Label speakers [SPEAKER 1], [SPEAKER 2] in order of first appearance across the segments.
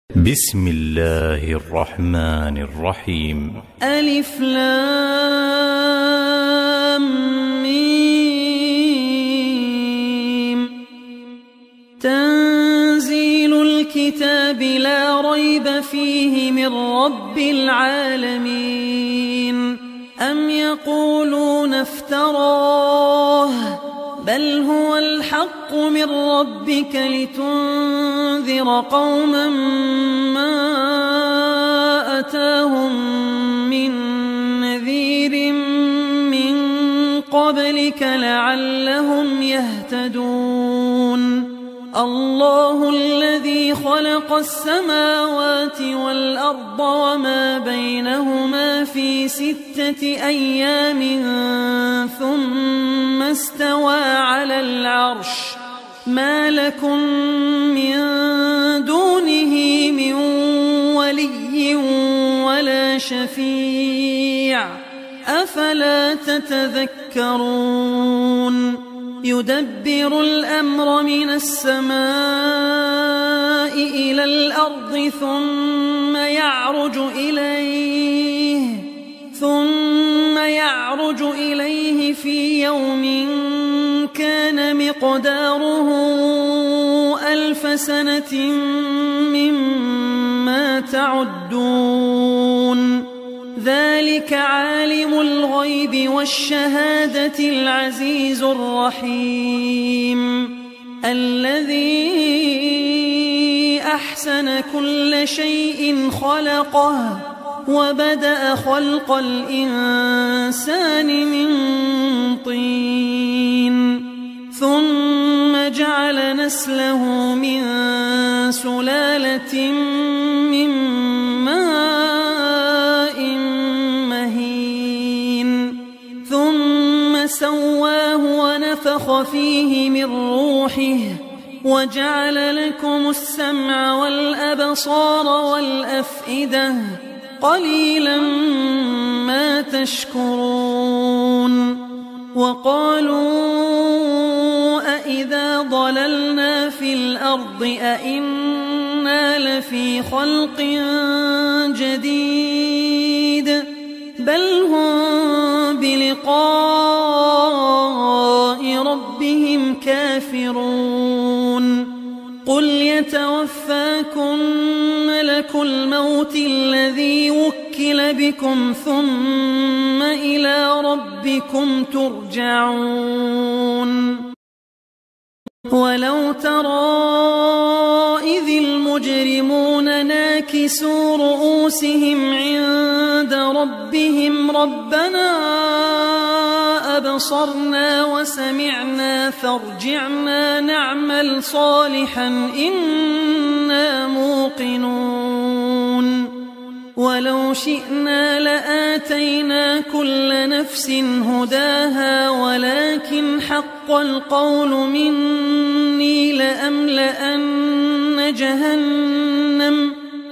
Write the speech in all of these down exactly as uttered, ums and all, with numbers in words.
[SPEAKER 1] بسم الله الرحمن الرحيم.
[SPEAKER 2] ألف لام ميم. تنزيل الكتاب لا ريب فيه من رب العالمين. أم يقولون افتراه بل هو الحق من ربك لتنذر قوما ما أتاهم من نذير من قبلك لعلهم يهتدون. الله الذي خلق السماوات والأرض وما بينهما في ستة أيام ثم استوى على العرش. ما لكم من دونه من ولي ولا شفيع أفلا تتذكرون. يدبر الأمر من السماء إلى الأرض ثم يعرج إليه ثم يعرج إليه في يوم كان مقداره ألف سنة مما تعدون. ذلك عالم الغيب والشهادة العزيز الرحيم الذي أحسن كل شيء خلقه وبدأ خلق الإنسان من طين ثم جعل نسله من سلالة من ماء مهين ثم سواه ونفخ فيه من روحه وجعل لكم السمع والأبصار والأفئدة قليلا ما تشكرون. وقالوا أإذا ضللنا في الأرض أإنا لفي خلق جديد بل هم بلقاء ربهم كافرون. قل يتوفاكم ملك الموت الذي وكل بكم ثم إلى ربكم ترجعون. ولو ترى إذ المجرمون ناكسوا رؤوسهم عند ربهم ربنا أبصرنا وسمعنا فارجعنا نعمل صالحا إنا موقنون. ولو شئنا لآتينا كل نفس هداها ولكن حق القول مني لأملأن جهنم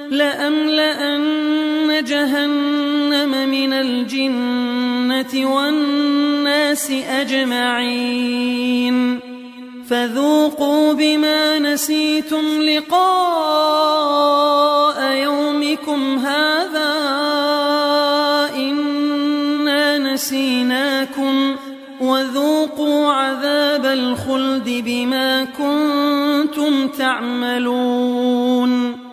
[SPEAKER 2] لأملأن جهنم من الجنة والناس أجمعين. فذوقوا بما نسيتم لقاء يومكم هذا إنا نسيناكم وذوقوا عذاب الخلد بما كنتم تعملون.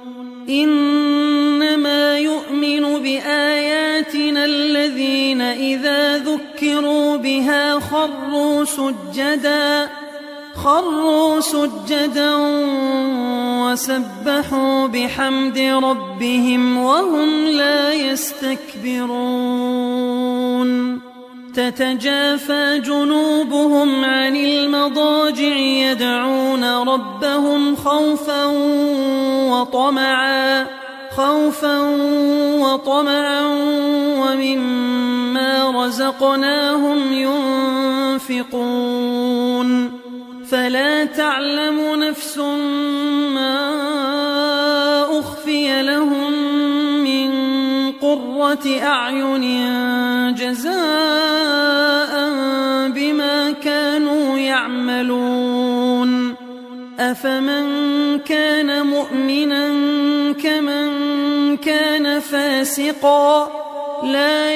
[SPEAKER 2] إنما يؤمن بآياتنا الذين إذا ذكروا بها خروا سجدا خروا سجدا وسبحوا بحمد ربهم وهم لا يستكبرون. تتجافى جنوبهم عن المضاجع يدعون ربهم خوفا وطمعا خوفا وطمعا ومما رزقناهم ينفقون. فلا تعلم نفس ما أخفي لهم من قرة أعين جزاء بما كانوا يعملون. أفمن كان مؤمنا كمن فاسقا لا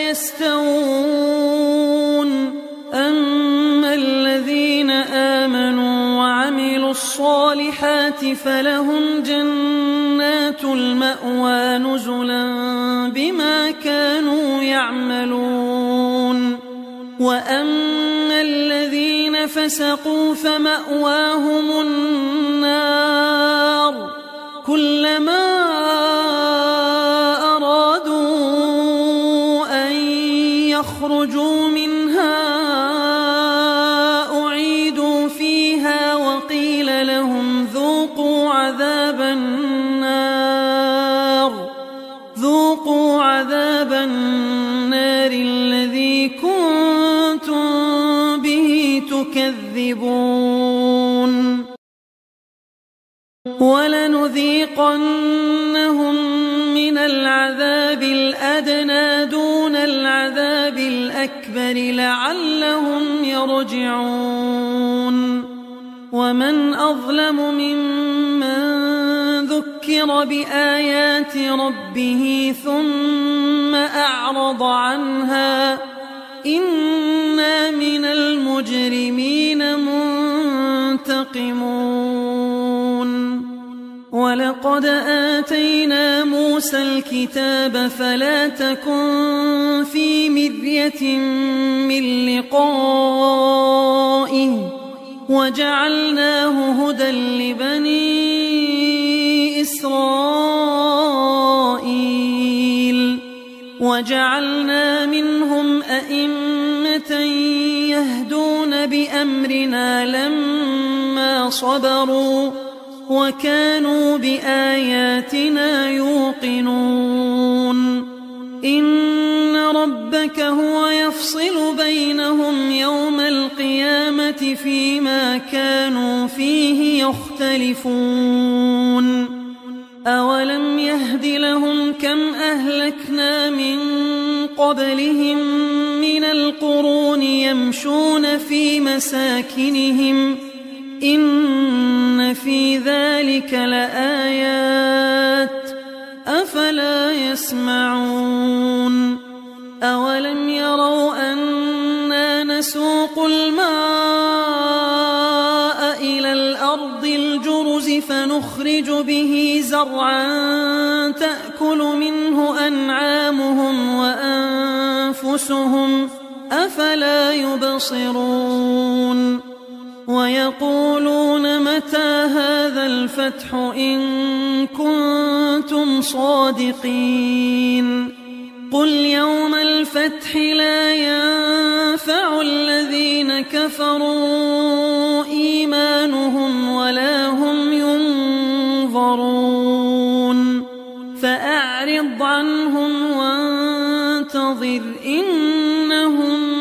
[SPEAKER 2] يستوون أما الذين آمنوا وعملوا الصالحات فلهم جنات المأوى نزلا بما كانوا يعملون وأما الذين فسقوا فمأواهم النار كلما أرادوا أن يخرجوا منها أعيدوا فيها وقيل لهم ذوقوا عذاب النار ذوقوا عذاب النار الذي كنتم به تكذبون ولنذيقنهم من العذاب الأدنى دون العذاب الأكبر لعلهم يرجعون ومن أظلم ممن ذكر بآيات ربه ثم أعرض عنها إنا من المجرمين منتقمون ولقد آتينا موسى الكتاب فلا تكن في مرية من لقائه وجعلناه هدى لبني إسرائيل وجعلنا منهم أئمة يهدون بأمرنا لما صبروا وكانوا بآياتنا يوقنون إن ربك هو يفصل بينهم يوم القيامة فيما كانوا فيه يختلفون أولم يهد لهم كم أهلكنا من قبلهم من القرون يمشون في مساكنهم إن في ذلك لآيات أفلا يسمعون أولم يروا أنا نسوق الماء إلى الأرض الجرز فنخرج به زرعا تأكل منه أنعامهم وأنفسهم أفلا يبصرون ويقولون متى هذا الفتح إن كنتم صادقين قل يوم الفتح لا ينفع الذين كفروا إيمانهم ولا هم ينظرون فأعرض عنهم وانتظر إنهم